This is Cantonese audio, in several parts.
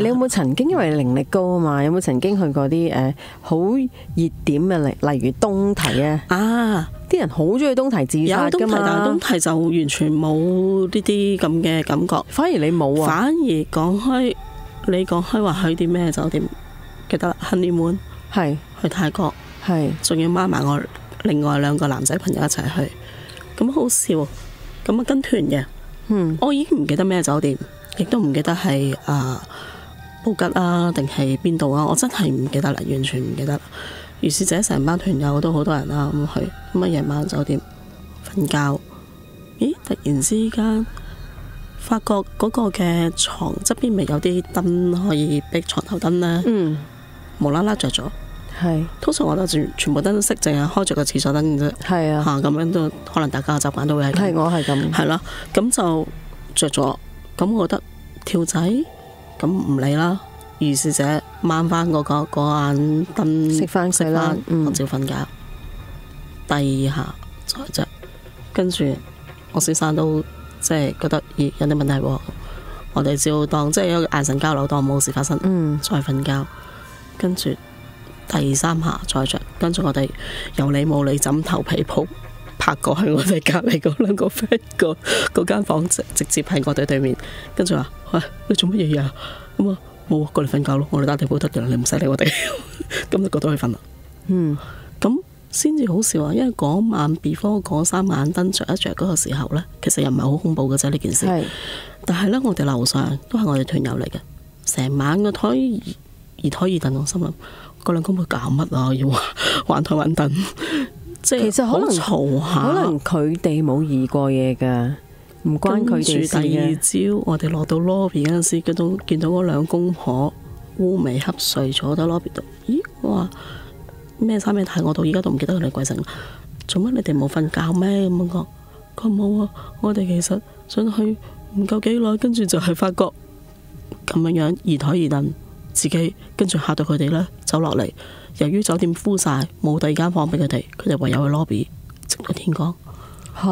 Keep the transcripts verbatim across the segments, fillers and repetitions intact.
你有冇曾經因為靈力高啊嘛？有冇曾經去過啲誒好熱點嘅，例例如東堤啊？ 啊， 啲人好中意東堤自殺㗎嘛？ 有東堤，但係東堤就完全冇呢啲咁嘅感覺。 反而你冇啊？ 反而講開，你講開話去啲咩酒店？記得啦，Honeymoon 係去泰國， 係仲要孖埋我另外兩個男仔朋友一齊去，咁好笑。咁啊跟團嘅， 嗯， 我已經唔記得咩酒店，亦都唔記得係啊布吉啊定係邊度啊，我真係唔記得啦，完全唔記得啦。於是者成班團友都好多人啦，咁去咁啊夜晚酒店瞓覺，咦突然之間發覺嗰個嘅床側邊咪有啲燈可以逼床頭燈呢？ 嗯， 無啦啦着咗。 係通常我就全全部燈都熄，淨係開着個廁所燈嘅啫。 係啊， 嚇咁樣都可能大家嘅習慣都會係咁。 係我係咁， 係啦，咁就着咗。咁我覺得跳仔咁唔理啦。於是者掹翻嗰個嗰眼燈熄翻佢啦， 我照瞓覺。第二下再着，跟住我先生都即係覺得咦有啲問題喎。我哋照當即係一個眼神交流，當冇事發生， 嗯， 再瞓覺，跟住。第三下再着，跟住我哋有理冇理枕頭被鋪拍過去我哋隔離嗰兩個 friend 個嗰間房，直直接喺我哋對面。跟住話：喂，你做乜嘢啊？咁啊冇啊，過嚟瞓覺咯。我哋打地鋪得嘅啦，你唔使理我哋。咁就過到去瞓啦。嗯，咁先至好笑啊！因為嗰晚 before 嗰三眼燈着一着嗰個時候呢，其實又唔係好恐怖嘅啫呢件事。 係， 但係呢，我哋樓上都係我哋團友嚟嘅，成晚個台二台二凳，我心諗。嗰兩公婆搞乜啊？要玩台玩凳，即係其實可能嘈下， 可能佢哋冇移過嘢㗎，唔關佢哋事嘅。 第二朝我哋落到 lobby 嗰陣時，見到見到嗰兩公婆烏眉瞌睡坐喺 lobby 度。咦？我話咩衫咩睇？我到而家都唔記得佢哋鬼神。做乜你哋冇瞓覺咩？咁樣講，佢冇啊！我哋其實想去唔夠幾耐，跟住就係發覺咁樣樣二台二凳。自己跟住嚇到佢哋呢，走落嚟。由於酒店 full 晒，冇第二間房俾佢哋，佢哋唯有去 lobby，直到天光。 吓？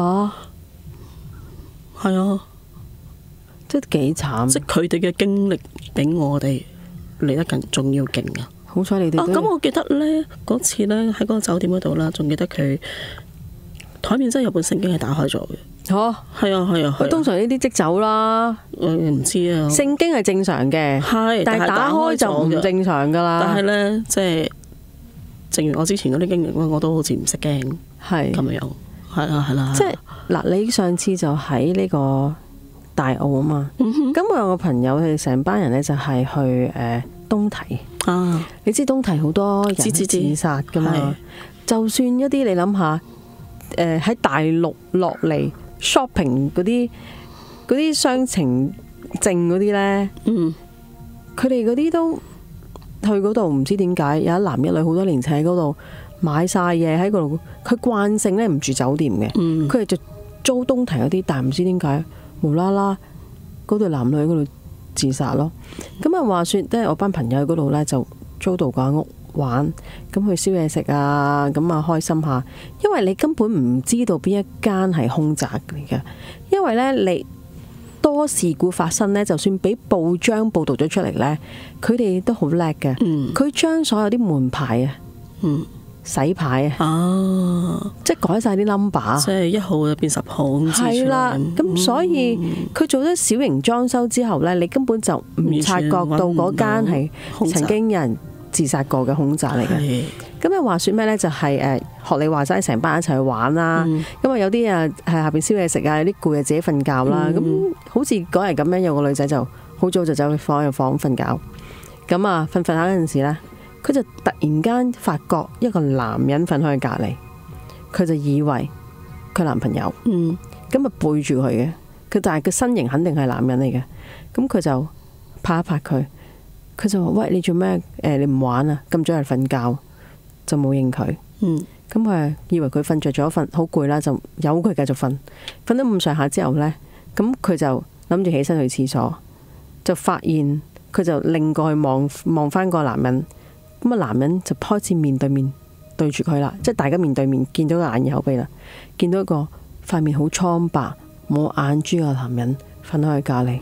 係啊， 即係幾慘。 即係佢哋嘅經歷比我哋嚟得更仲要勁啊！ 好彩你哋咁、啊、我記得呢嗰次呢，喺嗰個酒店嗰度啦，仲記得佢台面真係有本聖經係打開咗嘅。 吓， 係啊係啊， 佢通常呢啲即走啦。 我唔知啊。聖經係正常嘅， 係， 但係打開就唔正常噶啦。 但係呢，即係正如我之前嗰啲經歷，我都好似唔識驚，係咁樣，係啦係啦。 即係嗱，你上次就喺呢個大澳啊嘛。咁、嗯、我有個朋友，佢哋成班人呢，就係去誒東堤啊。你知東堤好多人自殺噶嘛？就算一啲你諗下，誒喺大陸落嚟。shopping 嗰啲嗰啲雙程證嗰啲呢，嗯，佢哋嗰啲都去嗰度，唔知點解有一男一女好多年前喺嗰度買晒嘢喺嗰度，佢慣性呢唔住酒店嘅，佢哋就租東堤嗰啲，但係唔知點解無啦啦嗰對男女喺嗰度自殺咯。咁啊話說，即係我班朋友喺嗰度呢，就租到間屋玩，咁去燒嘢食啊，咁啊開心下。因為你根本唔知道邊一間係凶宅嚟嘅，因為呢，你多事故發生呢，就算俾報章報道咗出嚟呢，佢哋都好叻嘅。佢將、嗯、所有啲門牌啊，嗯、洗牌啊，啊即係改晒啲 number， 即係一號就變十號咁。係啦， 咁、嗯、所以佢做咗小型裝修之後呢，你根本就唔察覺到嗰間係曾經有人自殺過嘅凶宅嚟嘅。咁啊話說咩呢？就係、是、誒學你話齋，成班一齊去玩啦。咁啊、嗯、有啲啊喺下邊燒嘢食啊，有啲攰啊自己瞓覺啦。咁、嗯、好似嗰日咁樣，有個女仔就好早就走去房入房瞓覺。咁啊瞓瞓下嗰陣時咧，佢就突然間發覺一個男人瞓喺佢隔離，佢就以為佢男朋友。咁啊、嗯、背住佢嘅，佢但係個身形肯定係男人嚟嘅。咁佢就拍一拍佢，佢就話：喂，你做咩？誒你唔玩啊？咁早嚟瞓覺。就冇應佢，咁佢以為佢瞓着咗，瞓好攰啦，就由佢繼續瞓。瞓到咁上下之後呢，咁佢就諗住起身去廁所，就發現佢就擰過去望望翻個男人，咁啊男人就開始面對面對住佢啦，即係大家面對面見到個眼耳口鼻啦，見到一個塊面好蒼白冇眼珠嘅男人瞓喺佢隔離，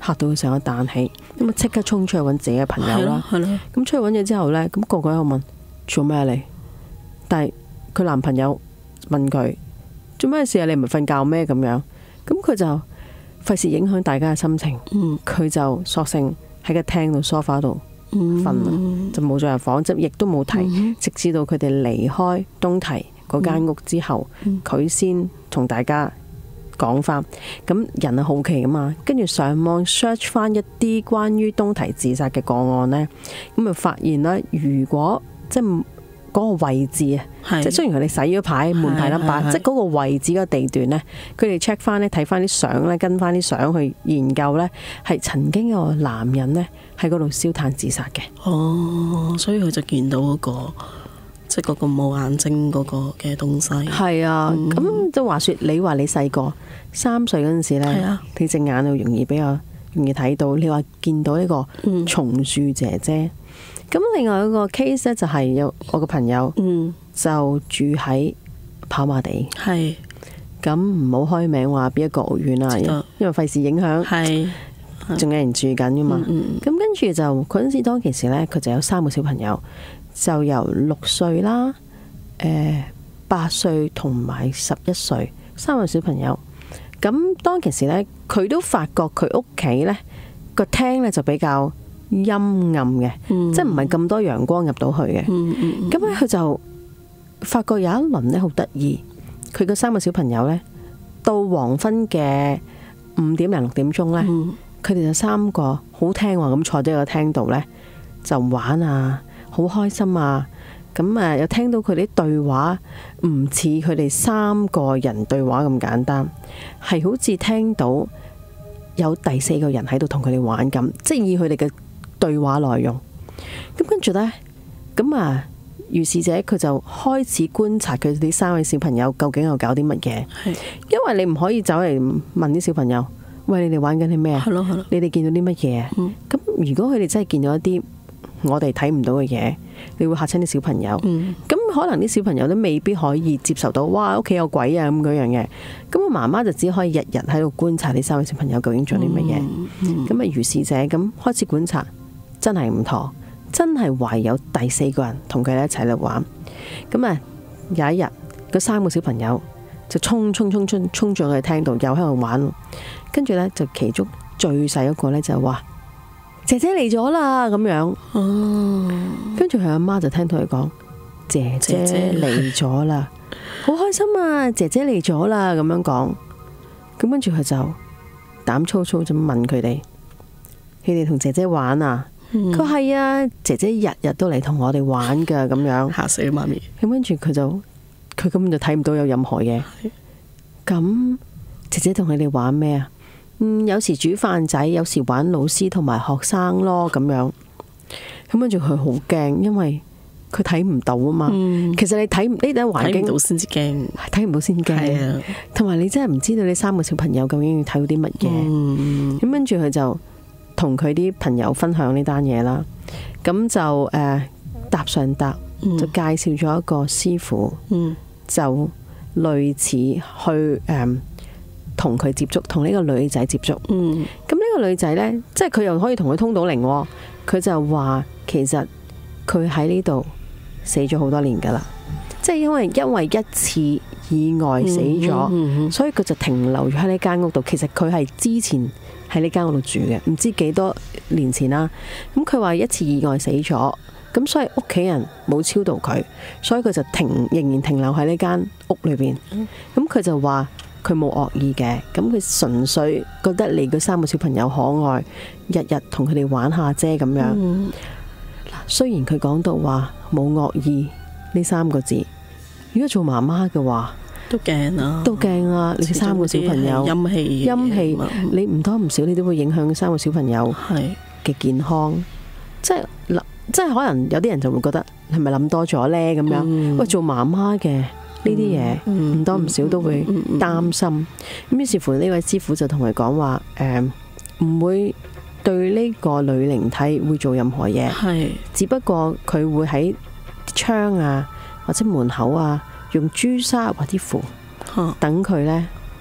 嚇到佢成個彈起，咁啊即刻衝出去揾自己嘅朋友啦。 係咯， 咁出去揾嘢之後呢，咁、那個個喺度問做咩你？但係佢男朋友問佢做咩事啊？你唔係瞓覺咩？咁樣，咁佢就費事影響大家嘅心情，佢、嗯、就索性喺個廳度梳化度瞓啦，嗯、就冇再入房，即亦都冇提，嗯、直至到佢哋離開東堤嗰間屋之後，佢先同大家講翻。咁人係好奇噶嘛，跟住上網 search 翻一啲關於東堤自殺嘅個案呢，咁就發現啦，如果即係嗰個位置啊，即係雖然佢哋洗咗牌門牌 number，即係嗰個位置嗰個地段呢，佢哋 check 翻呢，睇翻啲相呢，跟翻啲相去研究呢，係曾經有個男人呢喺嗰度燒炭自殺嘅。 哦，所以佢就見到嗰個即係嗰個冇眼睛嗰個嘅東西。係啊，咁就話說，你話你細個三歲嗰陣時呢，你隻眼就容易比較容易睇到。你話見到呢個松樹姐姐。咁另外一個 case 咧，就係有我個朋友，嗯，就住喺跑馬地，係咁唔好開名話邊一個屋苑啊，因為費事影響，係仲有人住緊噶嘛。咁、嗯嗯、跟住就嗰陣時當其時咧，佢就有三個小朋友，就由六歲啦，誒、呃、八歲同埋十一歲三個小朋友。咁當其時咧，佢都發覺佢屋企咧個廳咧就比較陰暗嘅，嗯、即係唔係咁多陽光入到去嘅。咁咧佢就發覺有一輪咧好得意，佢個三個小朋友咧到黃昏嘅五點零六點鐘咧，佢哋、嗯、就三個好聽話咁坐喺個廳度咧就玩啊，好開心啊。咁啊又聽到佢啲對話，唔似佢哋三個人對話咁簡單，係好似聽到有第四個人喺度同佢哋玩咁，即係以佢哋嘅對話內容。咁跟住呢，咁啊，如是者佢就開始觀察佢哋三位小朋友究竟又搞啲乜嘢。是因為你唔可以走嚟問啲小朋友，喂，你哋玩緊啲咩啊？你哋見到啲乜嘢？咁、嗯、如果佢哋真係見到一啲我哋睇唔到嘅嘢，你會嚇親啲小朋友。咁、嗯、可能啲小朋友都未必可以接受到，哇，屋企有鬼啊咁嗰樣嘢。咁我媽媽就只可以日日喺度觀察呢三位小朋友究竟做啲乜嘢。咁啊、嗯，嗯、如是者咁開始觀察。真係唔妥，真係唯有第四個人同佢哋一齊嚟玩。咁啊，有一日，嗰三個小朋友就衝衝衝衝衝咗去廳度，又喺度玩。跟住呢，就其中最細嗰個呢，就話：姐姐嚟咗啦咁樣。哦。跟住佢阿媽就聽到佢講：姐姐嚟咗啦，好開心啊！姐姐嚟咗啦咁樣講。咁跟住佢就膽粗粗咁問佢哋：你哋同姐姐玩啊？佢係、嗯、啊，姐姐日日都嚟同我哋玩噶，咁樣嚇死媽咪。咁跟住佢就佢根本就睇唔到有任何嘢。咁是姐姐同佢哋玩咩啊？嗯，有時煮飯仔，有時玩老師同埋學生咯，咁樣。咁跟住佢好驚，因為佢睇唔到啊嘛。嗯、其實你睇呢啲環境睇唔到先至驚，睇唔到先驚。同埋、啊、你真係唔知道你三個小朋友究竟要睇到啲乜嘢。咁跟住佢就同佢啲朋友分享呢單嘢啦，咁就誒、呃、搭上搭，就介紹咗一個師傅，嗯、就類似去誒同佢接觸，同呢個女仔接觸。咁呢、嗯、個女仔呢，即係佢又可以同佢通到靈，佢就話其實佢喺呢度死咗好多年噶啦，即係因為因為一次意外死咗，嗯嗯嗯、所以佢就停留咗喺呢間屋度。其實佢係之前喺呢間屋度住嘅，唔知幾多年前啦。咁佢話一次意外死咗，咁所以屋企人冇超度佢，所以佢就停仍然停留喺呢間屋裏邊。咁佢就話佢冇惡意嘅，咁佢純粹覺得你嗰三個小朋友可愛，日日同佢哋玩下啫咁樣。嗯、雖然佢講到話冇惡意呢三個字，如果做媽媽嘅話，都驚啊！都驚啊！你三個小朋友陰氣，陰氣，你唔多唔少，你都會影響三個小朋友嘅健康。即係即係可能有啲人就會覺得係咪諗多咗呢？咁樣。嗯、喂，做媽媽嘅呢啲嘢唔多唔少都會擔心。咁、嗯、於是乎呢位師傅就同佢講話：誒、呃，唔會對呢個女靈體會做任何嘢，係只不過佢會喺窗啊或者門口啊。用朱砂或啲符，等佢呢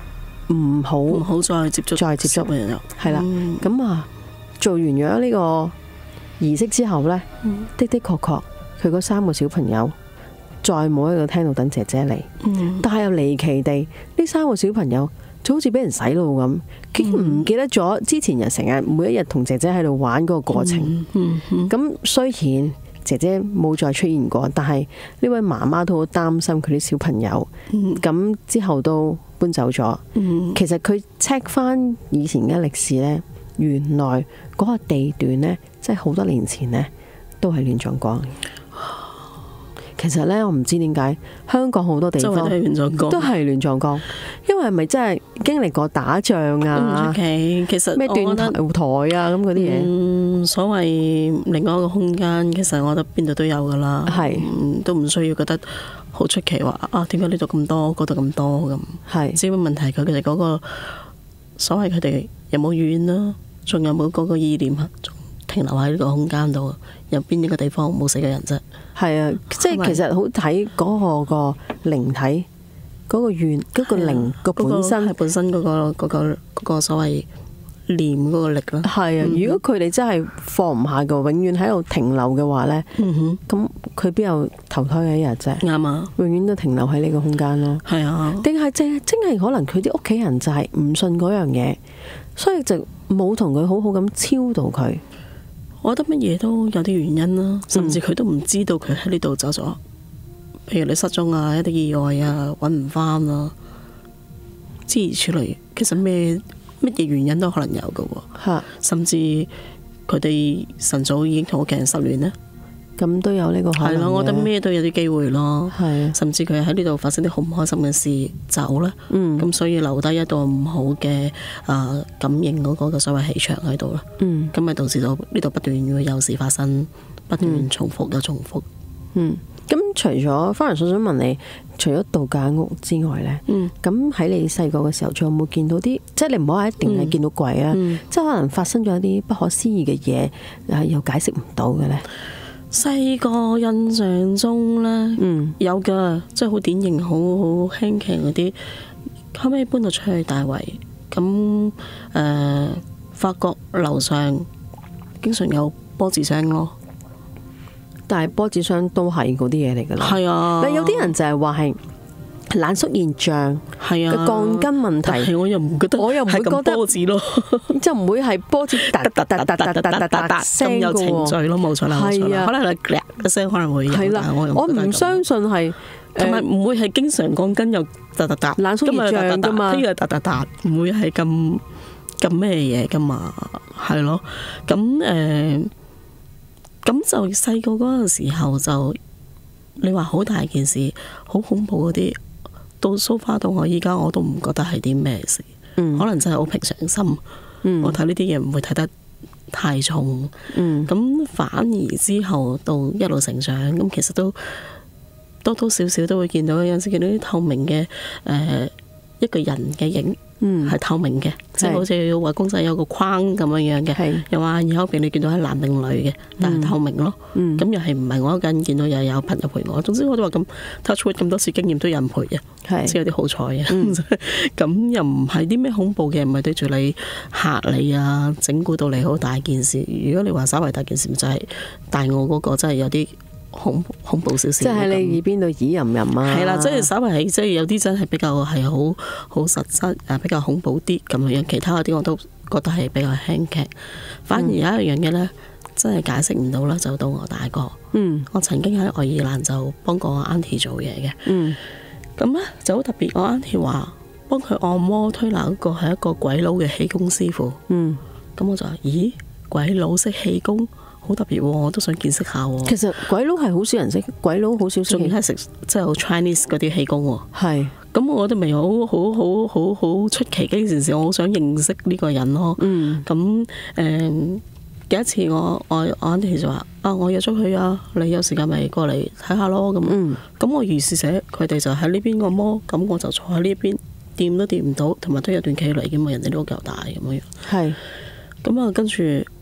唔好唔好再接觸再接觸嘅人， 係啦。咁啊，做完咗呢個儀式之後呢， 嗯、 的的確確佢嗰三個小朋友再冇喺個廳度等姐姐嚟， 嗯、 但係又離奇地，呢三個小朋友就好似俾人洗腦咁，竟然唔記得咗之前日成日每一日同姐姐喺度玩嗰個過程。咁、 嗯嗯嗯、雖然姐姐冇再出現過，但係呢位媽媽都好擔心佢啲小朋友。咁、嗯、之後都搬走咗。 嗯、其實佢 check 翻以前嘅歷史呢，原來嗰個地段呢，即係好多年前呢，都係亂葬崗。其實呢，我唔知點解香港好多地方都係亂葬崗，都係亂葬崗，因為係咪真係經歷過打仗啊？ 唔出奇，其實咩斷台啊咁嗰啲嘢。 嗯，所謂另外一個空間，其實我覺得邊度都有噶啦，係、嗯、都唔需要覺得好出奇話啊，點解呢度咁多，嗰度咁多咁？係只不過問題佢哋嗰個所謂佢哋有冇怨啦，仲有冇嗰個意念啊？停留喺呢個空間度，有邊一個地方冇死嘅人啫？係啊，即係其實好睇嗰個個靈體，嗰個願，嗰個靈個本身係本身嗰個嗰個嗰個所謂念嗰個力啦。係啊，如果佢哋真係放唔下嘅，永遠喺度停留嘅話咧，咁佢邊有投胎嘅一日啫？啱啊，永遠都停留喺呢個空間咯。係啊，定係淨係真係可能佢啲屋企人就係唔信嗰樣嘢，所以就冇同佢好好咁超度佢。我覺得乜嘢都有啲原因啦，甚至佢都唔知道佢喺呢度走咗。譬如你失蹤啊，一啲意外啊，揾唔翻啊，諸如此類。其實咩乜嘢原因都可能有㗎喎。甚至佢哋晨早已經同屋企人失聯呢，咁都有呢個可能。係咯，我覺得咩都有啲機會咯。係，甚至佢喺呢度發生啲好唔開心嘅事走啦。嗯，咁所以留低一個唔好嘅啊感應嗰個所謂氣場喺度啦。嗯，咁咪導致到呢度不斷會有事發生，不斷重複又重複。嗯，咁除咗翻嚟，想想問你，除咗度假屋之外呢，嗯，咁喺你細個嘅時候，仲有冇見到啲，即係你唔好話一定係見到鬼啊，嗯，即係可能發生咗一啲不可思議嘅嘢，又解釋唔到嘅呢？細個印象中呢，嗯，有噶，即係好典型，好好輕騎嗰啲。後尾搬到出去大圍，咁誒、呃，發覺樓上經常有波子聲咯。但係波子聲都係嗰啲嘢嚟噶啦。係啊，但有啲人就係話係冷縮現象，係啊，鋼筋問題。但係我又唔覺得，我又唔會覺得波子咯，就唔會係波子突突突突突突突突突聲有程序咯，冇錯啦，冇錯啦。可能係㗎嘅聲可能會有，但係我又我唔相信係，同埋唔會係經常鋼筋又突突突冷縮現象㗎嘛，呢個突突突唔會係咁咁咩嘢㗎嘛，係咯，咁誒。咁就細個嗰陣時候就，你話好大件事，好恐怖嗰啲，到 so far 到我依家我都唔覺得係啲咩事，嗯、可能真係好平常心。嗯、我睇呢啲嘢唔會睇得太重。咁、嗯、反而之後到一路成長，咁其實都多多少少都會見到，有陣時見到啲透明嘅誒、呃、一個人嘅影。嗯，係透明嘅，即係好似畫公仔有個框咁樣樣嘅，又話耳後邊你見到係男定女嘅，但係透明咯。咁又係唔係我一個人見到，又有朋友陪我。總之我都話咁 touch wood 咁多次經驗都有人陪嘅，即係有啲好彩嘅。咁又唔係啲咩恐怖嘅，唔係對住你嚇你啊，整蠱到你好大件事。如果你話稍為大件事，就係大我嗰個真係有啲恐恐怖少少，即係喺你耳邊度耳吟吟啊！係啦，即係稍微係即係有啲真係比較係好好實質啊，比較恐怖啲咁樣。其他嗰啲我都覺得係比較輕劇。反而有一樣嘢咧，真係解釋唔到啦。就到我大個，嗯，我曾經喺愛爾蘭就幫過我 auntie 做嘢嘅，嗯，咁咧就好特別。我 auntie 話幫佢按摩推拿嗰個係一個鬼佬嘅氣功師傅，嗯，咁我就話咦，鬼佬識氣功？好特別喎，我都想見識下喎。其實鬼佬係好少人識，鬼佬好少識。仲要係食即係好 Chinese 嗰啲氣功喎。係。咁我覺得咪好好好好好出奇嘅一件事，我好想認識呢個人咯。嗯。咁誒，有一次我我我 auntie 就話啊，我約咗佢啊，你有時間咪過嚟睇下咯咁。嗯。咁我如是者，佢哋就喺呢邊按摩，咁我就坐喺呢邊，掂都掂唔到，同埋都有段距離嘅嘛，人哋都夠大咁樣。係。咁啊，跟住。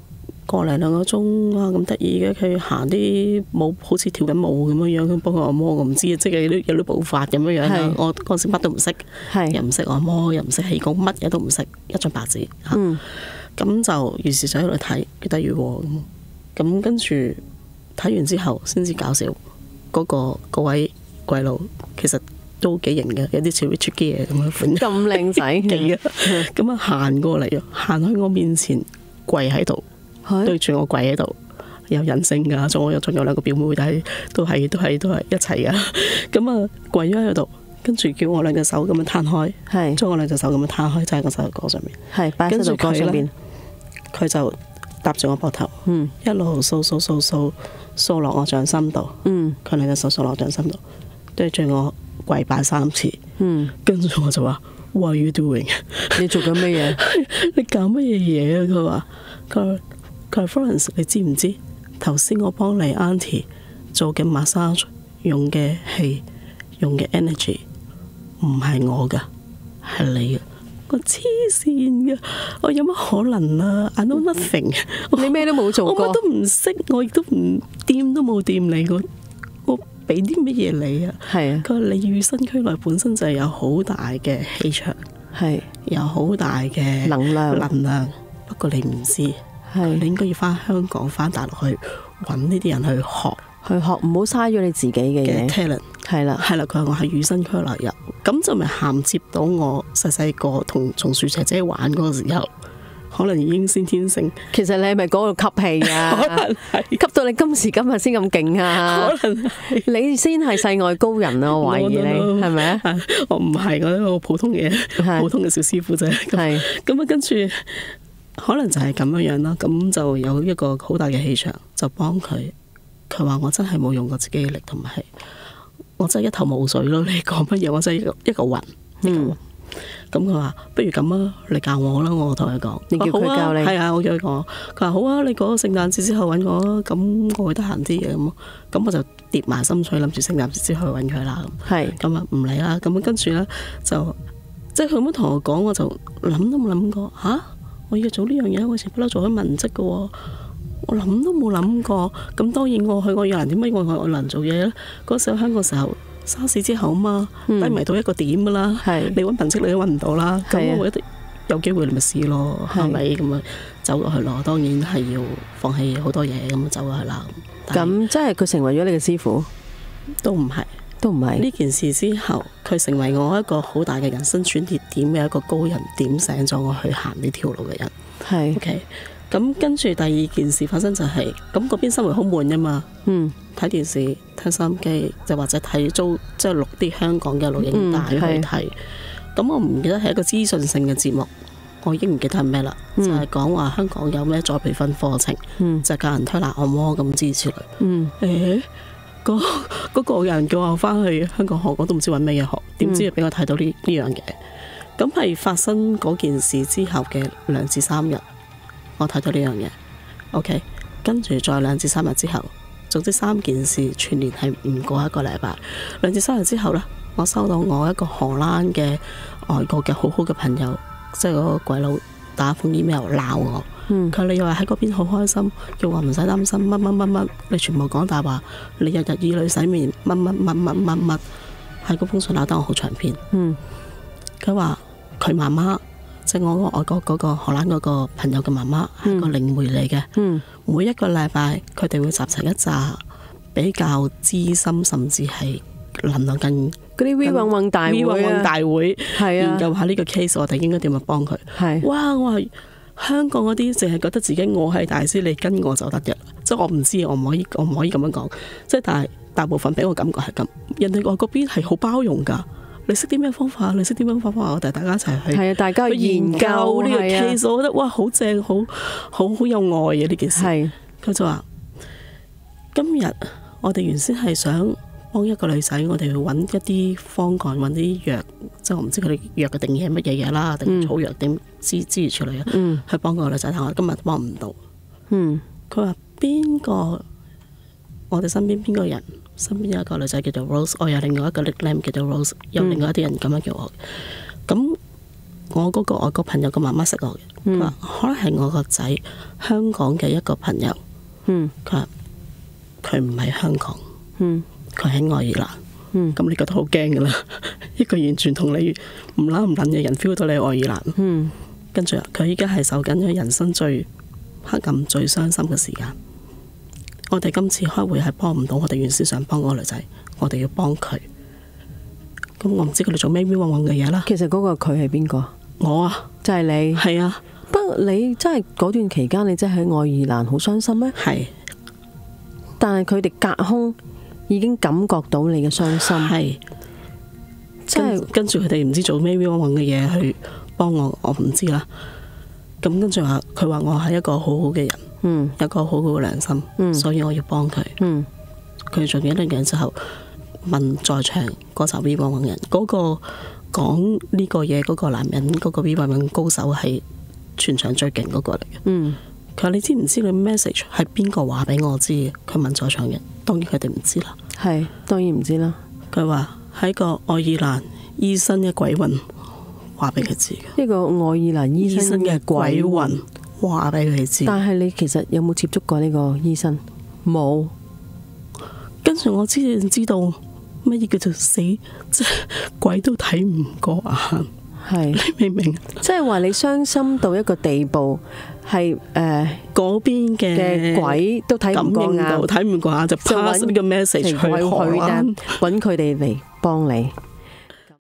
個零兩個鐘啊，咁得意嘅，佢行啲舞好似跳緊舞咁樣樣，幫佢按摩，我唔知啊，即係有啲有啲步伐咁樣樣啦。我嗰陣時乜都唔識，又唔識按摩，又唔識氣功，乜嘢都唔識，一張白紙嚇。咁、嗯、就於是就喺度睇幾得意喎咁。咁跟住睇完之後先至搞笑，嗰、那個嗰位鬼佬其實都幾型嘅，有啲似 Richard Gere 咁樣款。 咁靚仔嘅， 咁啊行過嚟，行去我面前跪喺度，對住我跪喺度，有人性噶，仲我有仲有兩個表妹，但係都係都係都係一齊噶。咁啊跪咗喺度，跟住叫我兩隻手咁樣攤開，係將我兩隻手咁樣攤開，就喺個膝頭哥上面，係擺喺膝頭哥上面。佢就搭住我膊頭，嗯，一路掃掃掃掃掃落我掌心度，嗯，佢兩隻手掃落掌心度，對住我跪拜三次，嗯，跟住我就話 What are you doing？ 你做緊咩嘢？ 你搞乜嘢嘢啊？佢話佢佢 Florence， 你知唔知頭先我幫你 Auntie 做嘅 massage 用嘅氣用嘅 energy 唔係我噶，係你嘅。我黐線噶，我有乜可能啊 I know nothing。 你咩都冇做過， 我乜都唔識，我亦都唔掂都冇掂你，我我俾啲乜嘢你啊？係啊，佢話你與生俱來本身就係有好大嘅氣場，係有好大嘅能量能量，不過你唔知，係你應該要翻香港翻大陸去揾呢啲人去學去學，唔好嘥咗你自己嘅嘢 talent。係啦，係啦，佢話我係與生俱來入，咁就咪銜接到我細細個同松樹姐姐玩嗰個時候，可能已經先天性。 其實你係咪嗰度吸氣啊？可能係吸到你今時今日先咁勁啊！可能係你先係世外高人啊！我懷疑你係咪啊？ 我唔係，我一個普通嘅普通嘅小師傅啫。係咁啊，跟住可能就係咁樣樣啦。咁就有一個好大嘅氣場，就幫佢。佢話我真係冇用過自己嘅力，同埋係。我真係一頭霧水咯，你講乜嘢？我真係一個一個暈。嗯，咁佢話不如咁啊，你教我啦，我同佢講。 你叫佢教你？ 係啊，我叫佢講。佢話好啊，你嗰個聖誕節之後揾我，咁我會得閒啲嘅咁。咁我就跌埋心水，諗住聖誕節之後去揾佢啦。係咁啊，唔理啦。咁跟住咧就即係佢咁樣同我講，我就諗都冇諗過吓、啊，我要做呢樣嘢，我以前不嬲做緊文職嘅喎。我諗都冇諗過，咁當然我去愛爾蘭，點解我去愛爾蘭做嘢咧？嗰時候香港時候沙士之後嘛，低迷到一個點噶啦，你揾文職你都揾唔到啦，咁我一定有機會你咪試咯，係咪咁啊？走過去咯，當然係要放棄好多嘢咁走過去啦。 咁即係佢成為咗你嘅師傅？ 都唔係，都唔係。呢件事之後，佢成為我一個好大嘅人生轉捩點嘅一個高人，點醒咗我去行呢條路嘅人。係 OK。咁跟住第二件事發生就係、是，咁嗰邊生活好悶啊嘛，嗯，睇電視、聽收音機，就或者睇租，即係錄啲香港嘅錄影帶去睇。咁、嗯、我唔記得係一個資訊性嘅節目，我已經唔記得係咩啦，就係講話香港有咩再培訓課程，嗯、就教人推拿按摩咁之類。嗯，誒、欸，嗰、那、嗰個人叫我翻去香港學，我都唔知揾咩嘢學，點知俾我睇到呢呢樣嘢。咁係發生嗰件事之後嘅兩至三日。我睇到呢樣嘢 ，OK， 跟住再兩至三日之後，總之三件事全年係唔過一個禮拜。兩至三日之後呢，我收到我一個荷蘭嘅外國嘅好好嘅朋友，即係嗰個鬼佬打封 email 鬧我，佢、嗯、你又話喺嗰邊好開心，叫我唔使擔心乜乜乜乜，你全部講大話，你日日以淚洗面乜乜乜乜乜乜，喺嗰封信鬧得我好長篇。佢話佢媽媽。即係我個外國嗰個荷蘭嗰個朋友嘅媽媽係個靈媒嚟嘅，嗯、每一個禮拜佢哋會集齊一紮比較資深甚至係能量更嗰啲 V 運運大會啊，運大會研究下呢個 case，我哋應該點樣幫佢？係哇！我話香港嗰啲淨係覺得自己我係大師，你跟我就得嘅，即係我唔知，我唔可以，我唔可以咁樣講。即係但係大部分俾我感覺係咁，人哋外國邊係好包容㗎。你識啲咩方法？你識啲咩方法？我哋大家一齊去，係啊，大家去研究呢個 case，我覺得哇，好正，好好好有愛嘅呢件事。係佢就話：今日我哋原先係想幫一個女仔，我哋去揾一啲方案，揾啲藥，即係我唔知佢哋藥嘅定義係乜嘢嘢啦，定草藥點之之類出嚟啊？嗯，去幫個女仔，但我今日幫唔到。嗯，佢話邊個？我哋身邊邊個人？身邊有一個女仔叫做 Rose， 我有另外一個 nickname 叫做 Rose， 有另外一啲人咁樣叫我。咁、嗯、我嗰個外國朋友嘅媽媽識我嘅， 佢話、嗯、可能係我個仔香港嘅一個朋友。佢話佢唔係香港，佢喺、嗯、愛爾蘭。咁、嗯、你覺得好驚噶啦？一個完全同你唔撚唔撚嘅人 feel 到你係愛爾蘭。嗯、跟住佢依家係受緊咗人生最黑暗、最傷心嘅時間。我哋今次開會係幫唔到我哋原先想幫嗰個女仔，我哋要幫佢。咁我唔知佢哋做咩咩揾揾嘅嘢啦。 其實嗰個佢係邊個？ 我啊， 就係你。 係啊。 不過你真係嗰段期間，你真係喺愛爾蘭好傷心咩？ 係。 但係佢哋隔空已經感覺到你嘅傷心。 係。即係跟住佢哋唔知做咩咩揾揾嘅嘢去幫我，我唔知啦。咁跟住話，佢話我係一個好好嘅人，嗯，一個好好嘅良心，嗯，所以我要幫佢。嗯。佢做完一樣嘢之後，問在場嗰集 V 揾揾人嗰個講呢個嘢嗰個男人，嗰個 V 揾揾高手係全場最勁嗰個嚟嘅。嗯。佢話你知唔知你 message 係邊個話俾我知嘅？佢問在場人，當然佢哋唔知啦。 係，當然唔知啦。 佢話喺個愛爾蘭醫生嘅鬼魂話俾佢知嘅。 呢個愛爾蘭醫生嘅鬼魂話俾佢知。 但係你其實有冇接觸過呢個醫生？冇。 跟住我知知道乜嘢叫做死，即係鬼都睇唔過眼。係，你明唔明？ 即係話你傷心到一個地步，係誒嗰邊嘅鬼都睇唔過眼， 睇唔過眼就 pass 呢個 message 去荷蘭， 揾佢哋嚟幫你。